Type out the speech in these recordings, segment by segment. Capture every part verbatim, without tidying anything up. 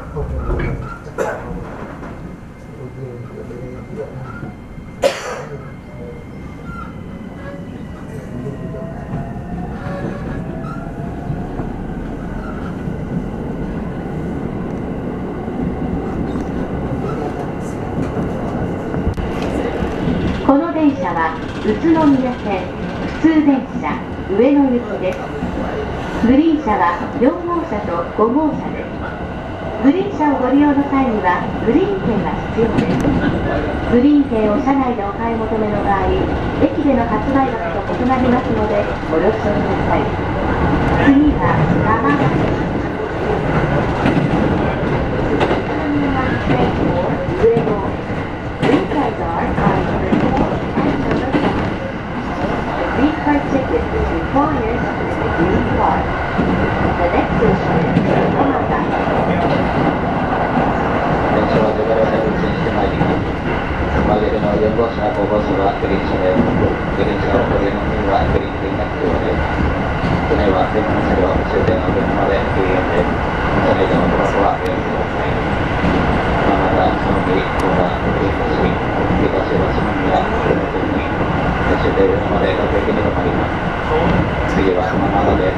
この電車は宇都宮線普通電車上野行きです。グリーン車はよん号車とご号車です。グリーン車をご利用の際にはグリーン券が必要です。グリーン券を車内でお買い求めの場合、駅での発売額と異なりますのでご了承ください。次は玉川です。上野。These cars are on number four and number five. The green card ticket is required in the green car. The next station is Hamada. 電車は出払い口にしてまいります。曲げるのよん号車、ご号車はグリーン車です。グリーン車をご利用の際はグリーン券が必要です。船は電車の車両終点の分まで休園です。車内でのトラックはおやめください。また、その日、コーナー、グリーン橋、東橋宮、黒の国に、終点分まで各駅に止まります。次は浜田です。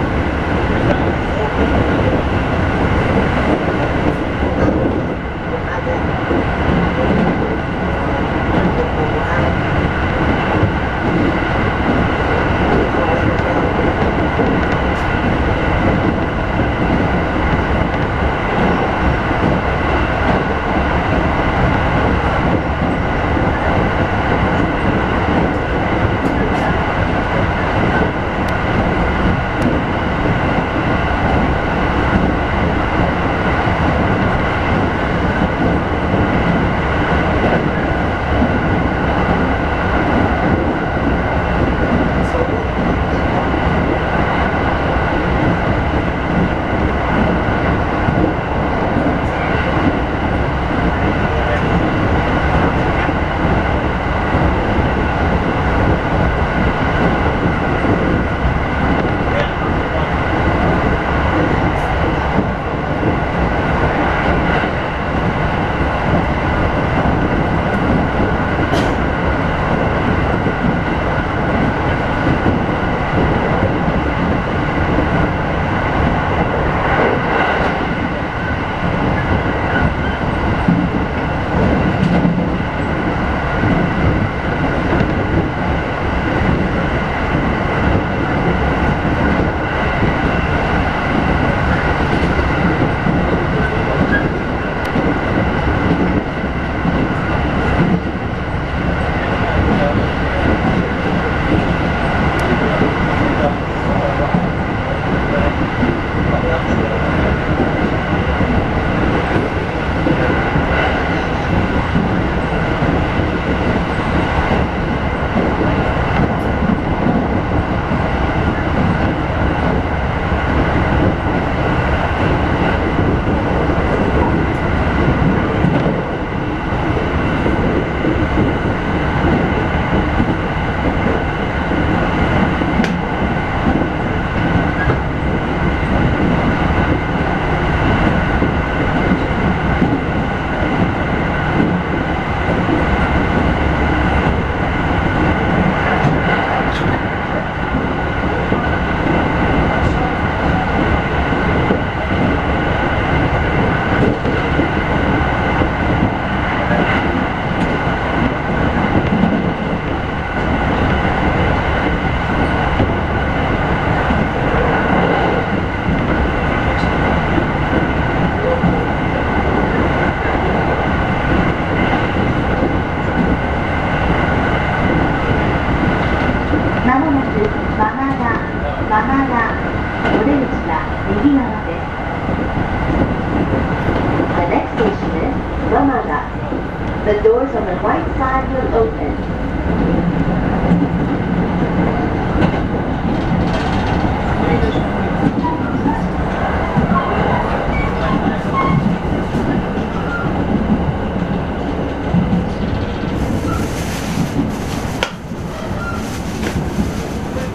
The doors on the right side will open.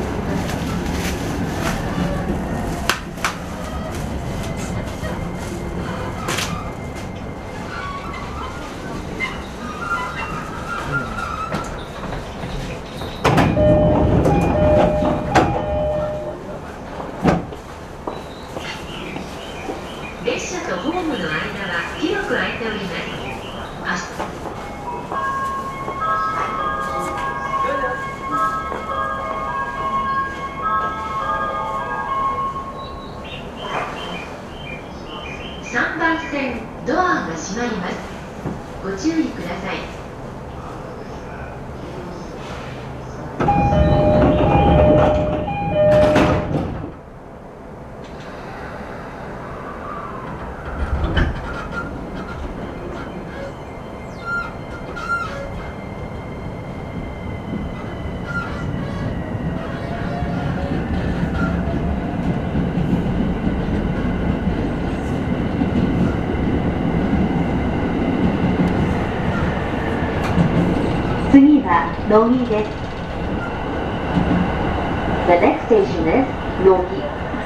おが閉まります。ご注意ください。次は乃木です。The next station is 乃木。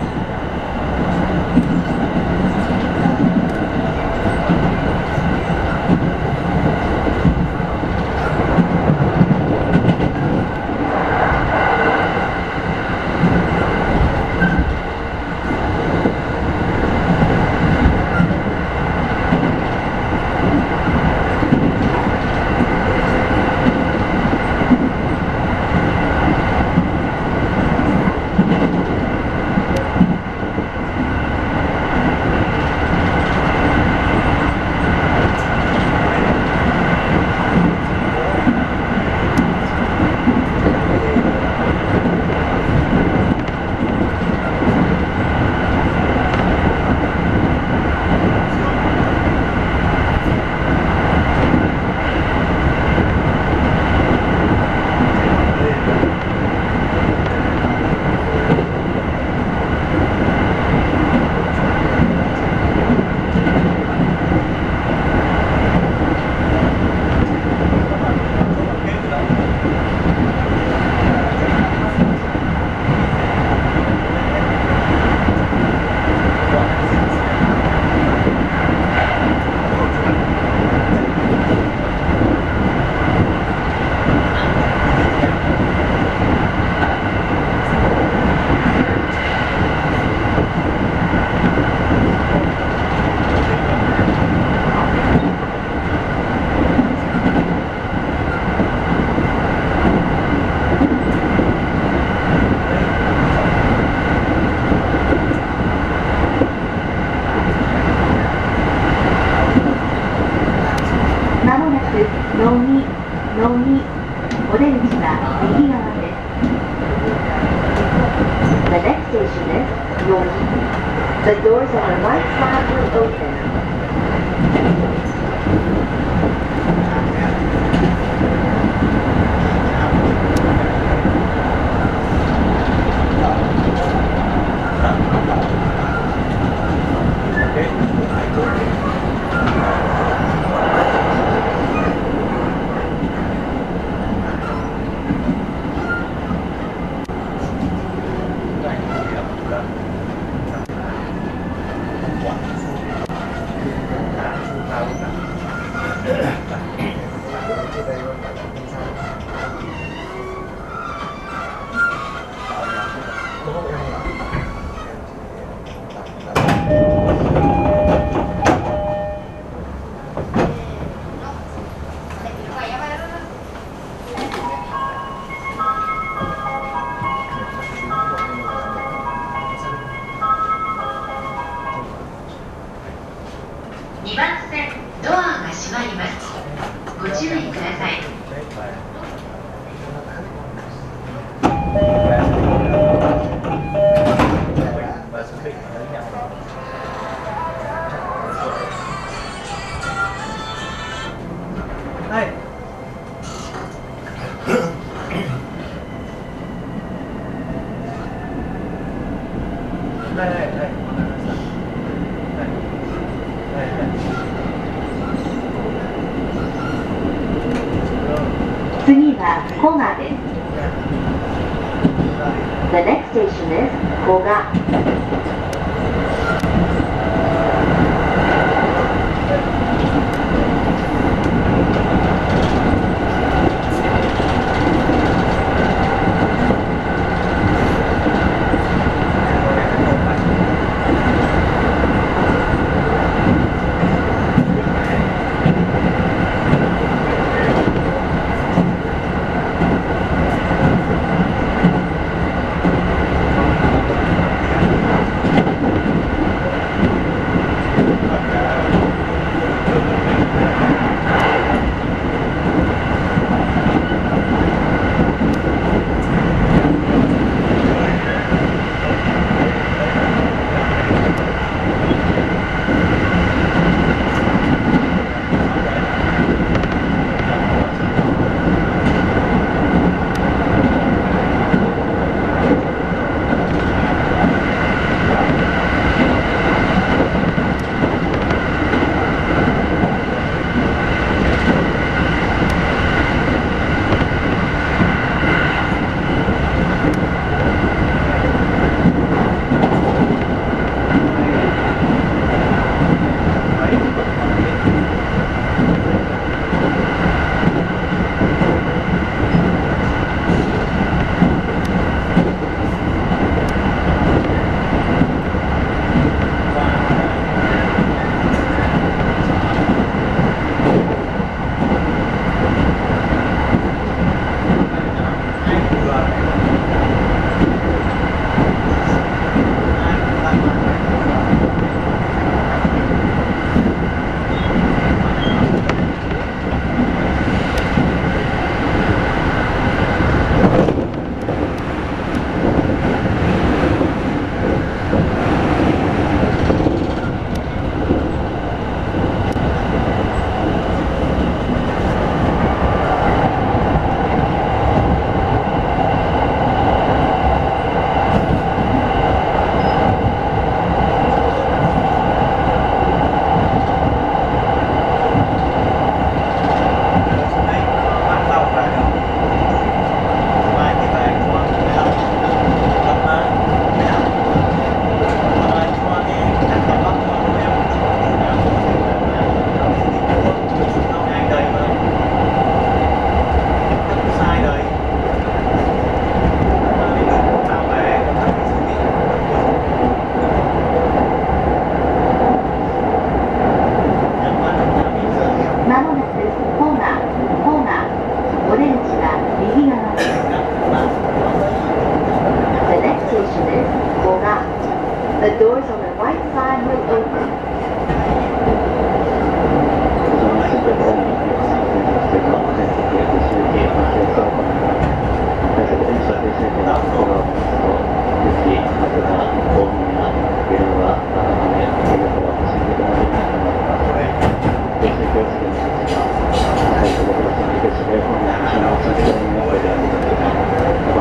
お出口は右側です。The next station is 乃木。The doors on the right side will open.にばん線ドアが閉まります。ご注意ください。 はい。はいはいはい。 次は古賀です。The next station is 古賀。 The doors on the right side will open.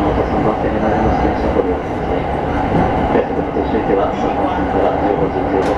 続いては、さんばん線からじゅうごじじゅうご